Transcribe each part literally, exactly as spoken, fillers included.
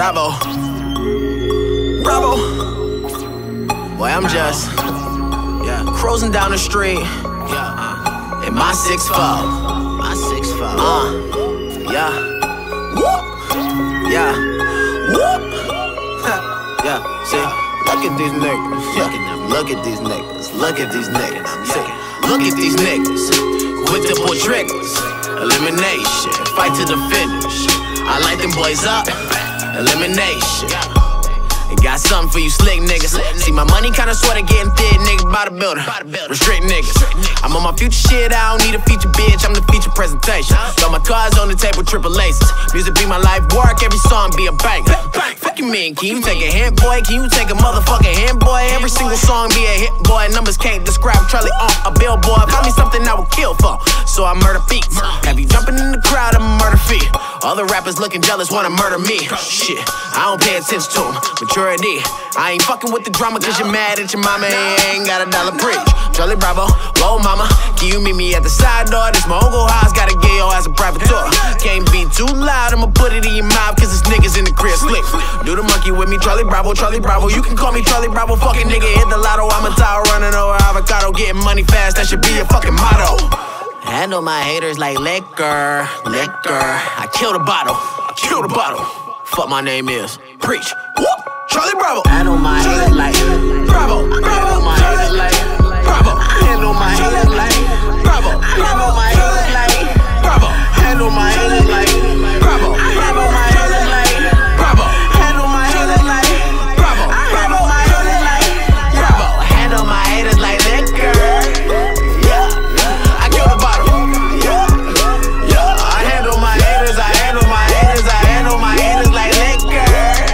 Bravo, Bravo. Boy, I'm just, yeah, cruising down the street, yeah, uh, in my six four, my six four, uh, yeah, whoop, yeah, whoop, yeah. See, look at these niggas, look at them, look at these niggas, look at these niggas, see, look at these niggas, quick to pull triggers, elimination, fight to the finish. I light them boys up, elimination. Got something for you slick niggas. See my money kinda sorta getting thick, niggas by the building. Restrict niggas. I'm on my future shit, I don't need a feature bitch, I'm the feature presentation. Got my cards on the table, triple aces. Music be my life work, every song be a banger. Fuck you mean, can you take a hint, boy? Can you take a motherfucking hint, boy? Every single song be a hit, boy. Numbers can't describe Charlie on a billboard. Find me something I would kill for, so I murder feet. Have you jumping in the crowd, I'm a murder feet. All the rappers looking jealous wanna murder me. Shit, I don't pay attention to them. Maturity, I ain't fucking with the drama cause you're mad at your mama and ain't got a dollar bridge. Charlee Bravo, whoa mama, can you meet me at the side door? This my uncle house, gotta get your ass a private tour. Can't be too loud, I'ma put it in your mouth cause this niggas in the crib slick. Do the monkey with me, Charlee Bravo, Charlee Bravo. You can call me Charlee Bravo, fucking nigga hit the lotto. I'm a tower running over avocado, getting money fast, that should be your fucking motto. Handle my haters like liquor, liquor. I kill the bottle, I kill the bottle. Fuck my name is, preach, whoop. Charlee Bravo. Handle my haters like Bravo. Handle my haters like Bravo. Handle my haters like Bravo. Handle my haters like Bravo. Handle my haters like Bravo. Handle my haters like Bravo. Handle my haters like Bravo. Handle my haters like Bravo. Handle my haters like liquor. Yeah, I kill the bottle. Yeah, yeah. I handle my haters. I handle my haters. I handle my haters like liquor.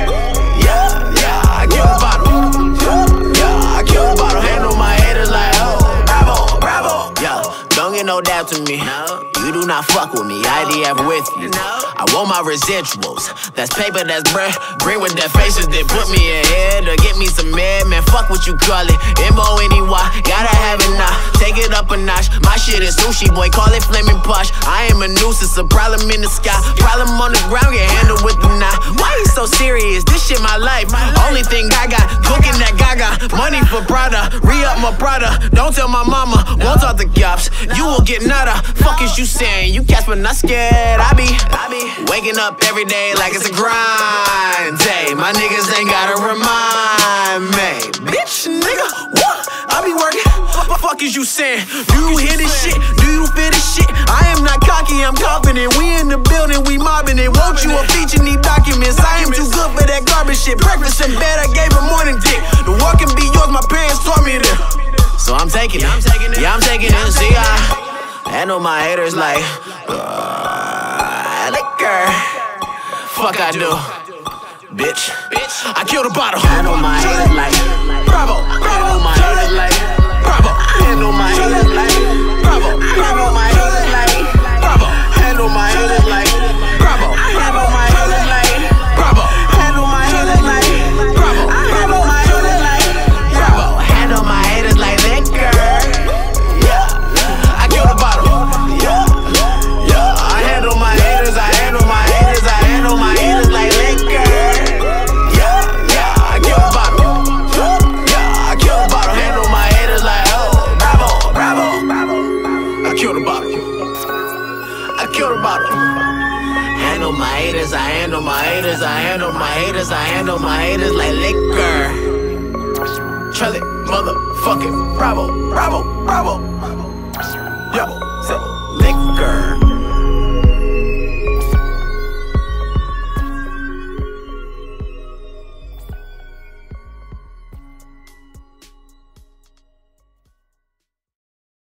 No doubt to me, you do not fuck with me, I D F with you. I want my residuals, that's paper, that's bread. Bring with their faces, they put me in here to get me some air. Man, fuck what you call it, M O N E Y, gotta have it now. Take it up a notch, my shit is sushi, boy, call it flaming posh. I am a nuisance, a problem in the sky. Problem on the ground, get handled with the knife. Why you so serious? This shit my life. Only thing I got, cooking that gaga. Money for Prada, re-up my Prada. Don't tell my mama, won't talk to cops. You will get nada. Fuck is you saying? You cats but not scared. I be, I be waking up every day like it's a grind day. My niggas ain't gotta remind me. Bitch, nigga, what? I be working. What fuck is you saying? Do you hear this shit? Do you feel this shit? I am not cocky, I'm confident. We in the building, we mobbing it. Won't you a feature need documents? I am too good for that garbage shit. Breakfast in bed, I gave her morning dick. The work can be yours, my parents taught me this. So I'm taking it. Yeah, I'm taking it. See, I handle my haters like uh, liquor. Fuck I do, bitch. I kill the bottle. Handle my haters like Bravo. Handle my haters like Bravo. Handle my haters like Bravo. Handle my haters like Bravo. Handle my haters like Bravo. Handle my haters like Bravo. Handle my haters like Bravo. Handle my haters like Bravo. Handle my haters like liquor. Yeah, I kill the bottle. Yeah, yeah. I handle my haters. I handle my haters. I handle my haters like liquor. Yeah, yeah. I kill the bottle. Yeah, I kill the bottle. Handle my haters like oh, bravo, bravo, bravo. I kill the bottle. I kill the bottle. Handle my haters. I handle my haters. I handle my haters. I handle my haters like liquor. Charlee, motherfucking Bravo, Bravo, Bravo.